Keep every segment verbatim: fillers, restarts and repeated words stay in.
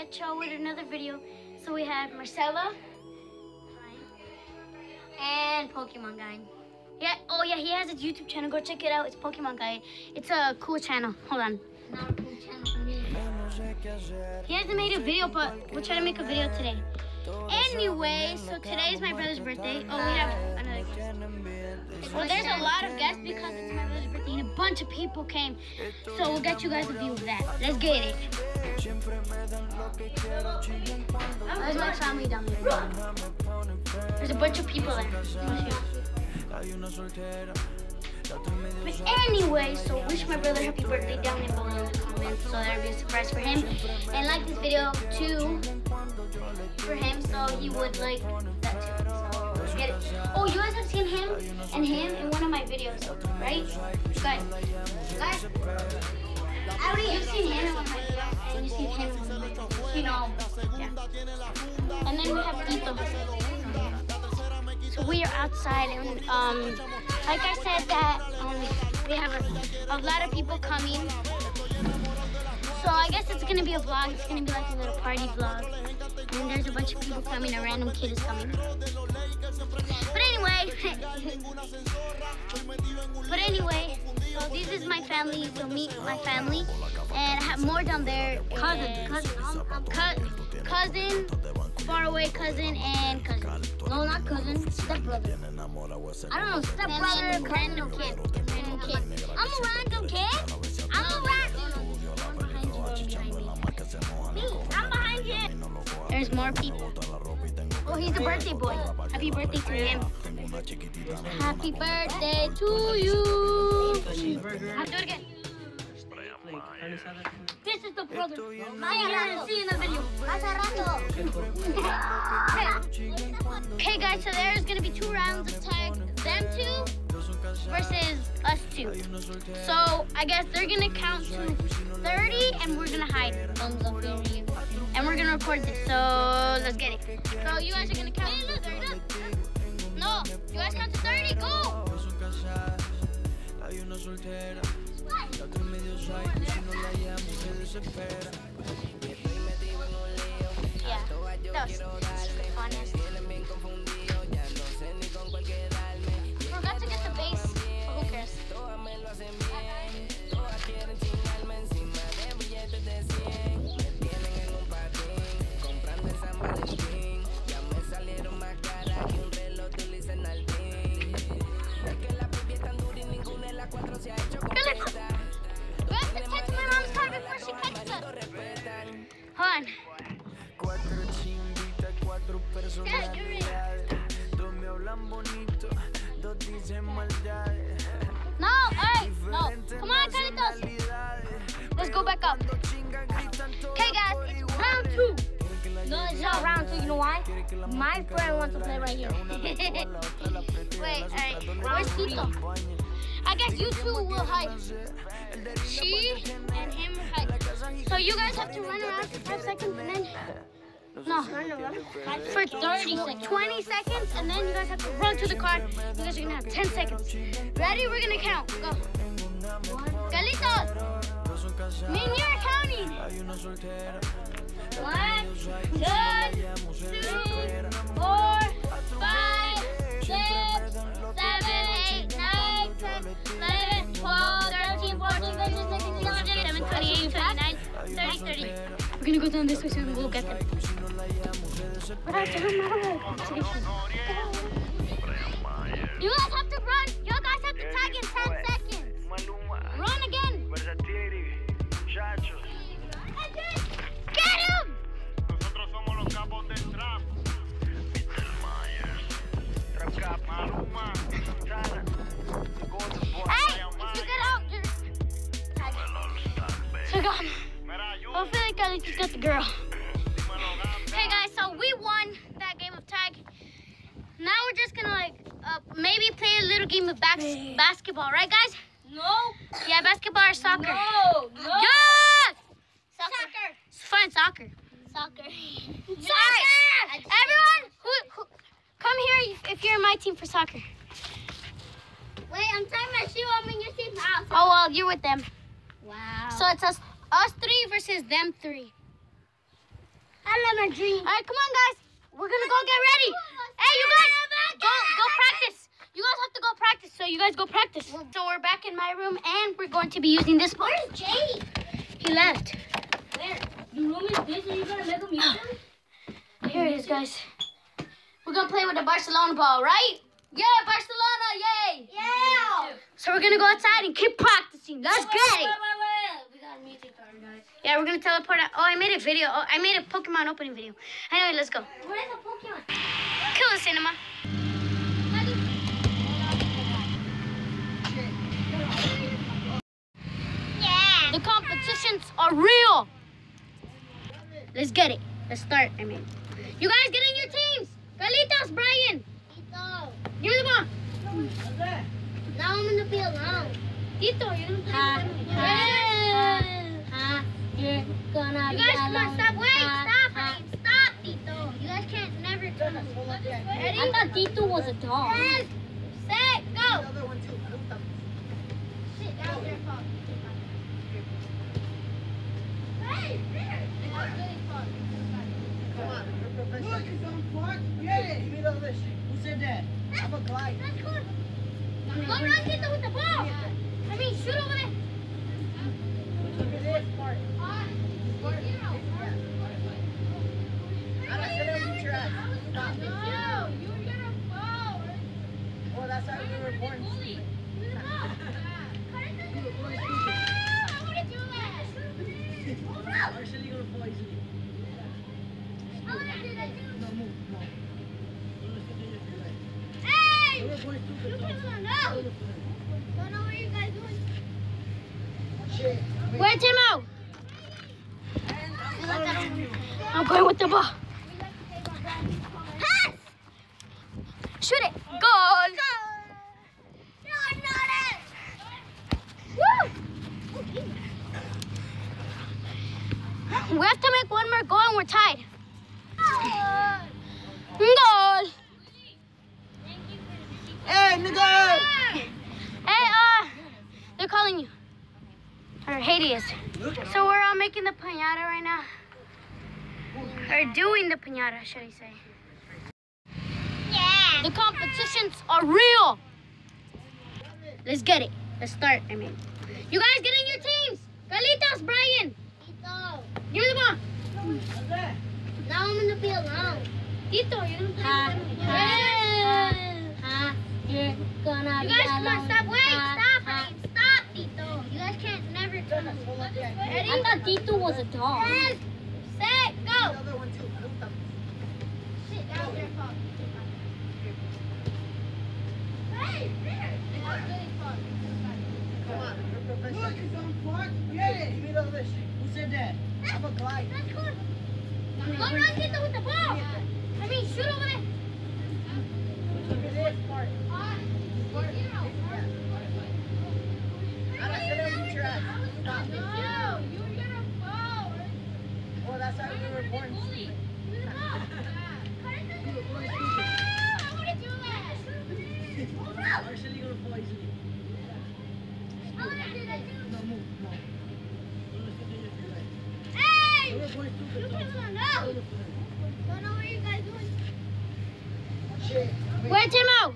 at y'all with another video. So we have Marcella and Pokemon Guy. Yeah. Oh yeah, he has a YouTube channel. Go check it out. It's Pokemon Guy. It's a cool channel. Hold on. Not a cool channel for me. He hasn't made a video, but we'll try to make a video today. Anyway, so today is my brother's birthday. Oh, we have another guest. Well, there's a lot of guests because it's my brother's birthday and a bunch of people came. So we'll get you guys a view of that. Let's get it. There's my family down there. There's a bunch of people there. But anyway, so wish my brother happy birthday down in below in the comments, so that'll be a surprise for him. And like this video too for him, so he would like that too. So get it. Oh, you guys have seen him and him in one of my videos, right? Guys, guys, I already you've seen him in one of my videos, and you've seen him, you know, yeah. And then we have Tito. So we are outside, and um, like I said, that um, we have a, a lot of people coming. So I guess it's gonna be a vlog. It's gonna be like a little party vlog. And there's a bunch of people coming. A random kid is coming. But anyway, but anyway, so this is my family. So meet my family, and I have more down there. Cousin, cousin, cousin, cousin, far away cousin, and cousin. No, not cousin, stepbrother. I don't know, stepbrother, random kid, random kid. I'm a random kid. I'm a random. Me, I'm behind him. There's more people. Oh, he's the birthday boy. Happy birthday to him. Happy birthday to you. I'll do it again. This is the brother. I didn't see in the video. Okay, guys, so there's gonna be two rounds of tag. Them two versus us two. So I guess they're gonna count to thirty, and we're gonna hide. Thumbs up video. And we're gonna record this. So let's get it. So you guys are gonna count. Hey, look, look. No, you guys count to thirty. Go. Yeah, that was fun. Forgot to get the bass. Who cares? Hold on. Yeah, you're in. No, hey, no. Come on, Carlitos. Let's go back up. Okay, guys, it's round two. No, it's not round two. You know why? My friend wants to play right here. Wait, all right. Where's Tito? I guess you two will hide. She and him will hide. So you guys have to run around for five seconds and then... No, run around for thirty seconds. twenty seconds, and then you guys have to run to the car. You guys are going to have ten seconds. Ready? We're going to count. Go. Carlitos. Me and you are counting. One, two, three, four, five, six, seven, eight, nine, ten, eleven, twelve, thirteen, fourteen, fifteen, sixteen, seventeen, twenty-eight, twenty-nine, thirty, thirty. We're gonna go down this way so we'll get them. But I don't know. You guys have to run. You guys have to tag in ten seconds. Run again. Get him! Nosotros somos los capos del trap. Mister Myers, Trap Cap, Maluma, Santana, Golden Boy. Hey, if you get out, you're so gone. Hopefully, Carlitos got the girl. Hey guys, so we won that game of tag. Now we're just gonna like uh, maybe play a little game of bas basketball, right, guys? No. Yeah, basketball or soccer. No. No. Yes! Soccer. Soccer. It's fun, soccer. Soccer. Soccer! Everyone, who, who, come here if you're in my team for soccer. Wait, I'm tying my shoe. I'm in your team now. Oh, well, you're with them. Wow. So it's us, us three versus them three. I love my dream. All right, come on, guys. We're gonna go get ready. Hey, you guys, go go practice. You guys have to go practice, so you guys go practice. So we're back in my room, and we're going to be using this ball. Where's Jake? He left. Where? Your room is this, and you're gonna make him use them? Here it is, guys. We're gonna play with the Barcelona ball, right? Yeah, Barcelona, yay! Yeah. So we're gonna go outside and keep practicing. Let's Wait, get wait, it. wait, wait. We got a music card, guys. Yeah, we're gonna teleport out. Oh, I made a video. Oh, I made a Pokemon opening video. Anyway, let's go. Where's the Pokemon? Kill the cinema. Yeah. The competitions are real. Let's get it. Let's start, I mean. You guys get in your teams. Carlitos, Brian. Tito. Give me the ball. Now I'm gonna be alone. Tito, you're gonna play Ha, with them. ha, Yeah. ha. You're gonna You be guys, come on, alone. stop. Wait, Ha, stop. ha. I mean, stop, Tito. You guys can't never do this. Ready? I thought Tito was a dog. Ten, set, go. Sit down there, Paul. Hey, there. That's really fun. Look, it's on clock. Get it. Give me the list. Who said that? I'm a Clyde. That's good. Go run, Tito, with the ball. I mean, shoot over there. Look at this part. Uh, zero. I don't sit on your track. Stop. No, you're gonna fall. Oh, that's how we were born. Bully. With the ball. I want to do that. Over. Actually, gonna fall easily. I want to do that too. No, move. No. Hey! We're going You to can't go now. Don't know what you guys doing. Shit. Where's Tim out? I'm going with the ball. Pass! Shoot it. Goal! No, not it. Woo! We have to make one more goal and we're tied. Goal! Hey, nigga! Hey, uh, they're calling you. Or Hades. So we're all making the piñata right now. Or doing the piñata, should I say. Yeah. The competitions are real. Let's get it. Let's start, I mean. You guys get in your teams. Carlitos, Brian. Tito. Give me the ball. Now I'm gonna be alone. Tito, you're gonna play Ha, with them. ha, Yeah. ha. You're gonna You be guys, come on, alone. stop. Wait, Ha, stop. ha. I mean, stop, Tito. You guys can't never do this. Ready? I thought Tito was a dog. Ten, set, go. Another one, too. Sit down there, Paul. Hey, there. That's really fun. Come on. Look, it's on clock. Get it. Give me the list. Who said that? I'm a Clyde. That's good. Go run, Tito, with the ball. I mean, shoot over there. Look at this part. Uh, zero. I don't sit on your track. Stop. No, you're gonna fall. Oh, that's how we were born. Bully. With the ball. I want to do that. Over. Actually, gonna fall easily. I want to do that too. No, move. No. Hey! We're going to You can't go now. Don't know what you guys doing. Shit. Where's Tim out?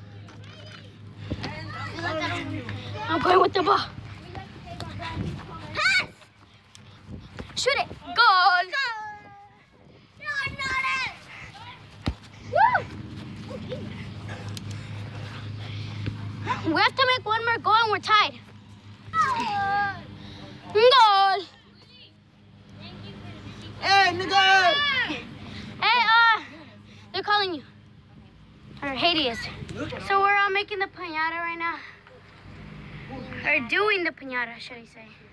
I'm going with the ball. Pass! Shoot it. Goal! No, not it. Woo! We have to make one more goal and we're tied. Goal! Hey, nigga! Hey, uh, they're calling you. Or Hades. So we're all making the piñata right now. Or doing the piñata, should I say.